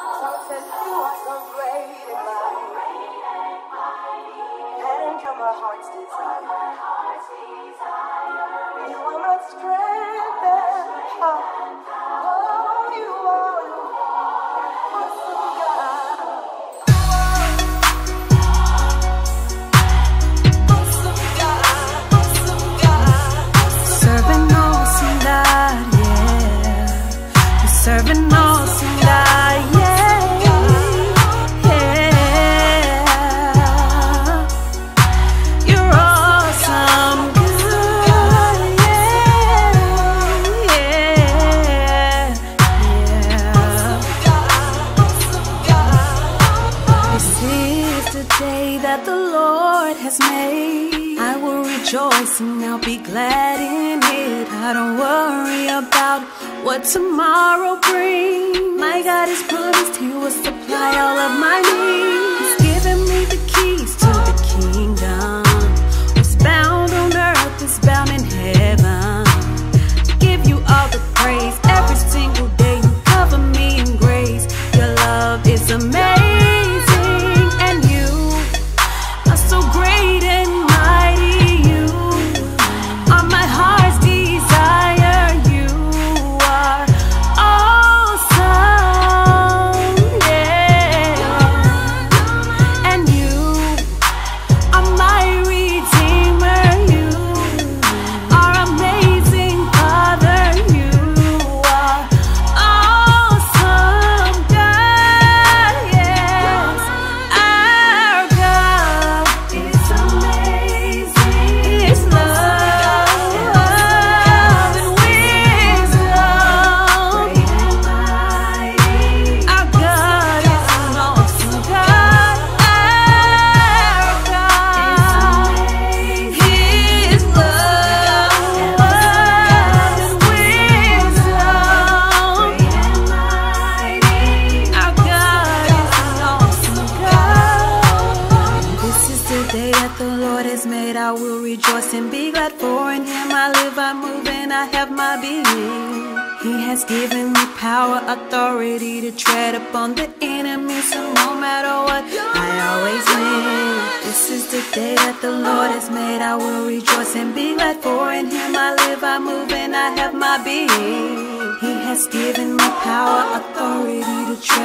Some said you are so great and mighty, and you're my heart's desire. You are my strength and power. Oh, you are awesome God. Awesome God, awesome God. Serving awesome God, yeah. You're serving awesome God, yeah. That the Lord has made, I will rejoice and I'll be glad in it. I don't worry about what tomorrow brings. My God has promised He will supply all of my needs. He's given me the keys to the kingdom. What's bound on earth is bound in heaven. I give you all the praise every single day. You cover me in grace. Your love is amazing. I will rejoice and be glad, for in Him I live, I move, and I have my being. He has given me power, authority to tread upon the enemy, so no matter what, I always win. This is the day that the Lord has made. I will rejoice and be glad, for in Him I live, I move, and I have my being. He has given me power, authority to tread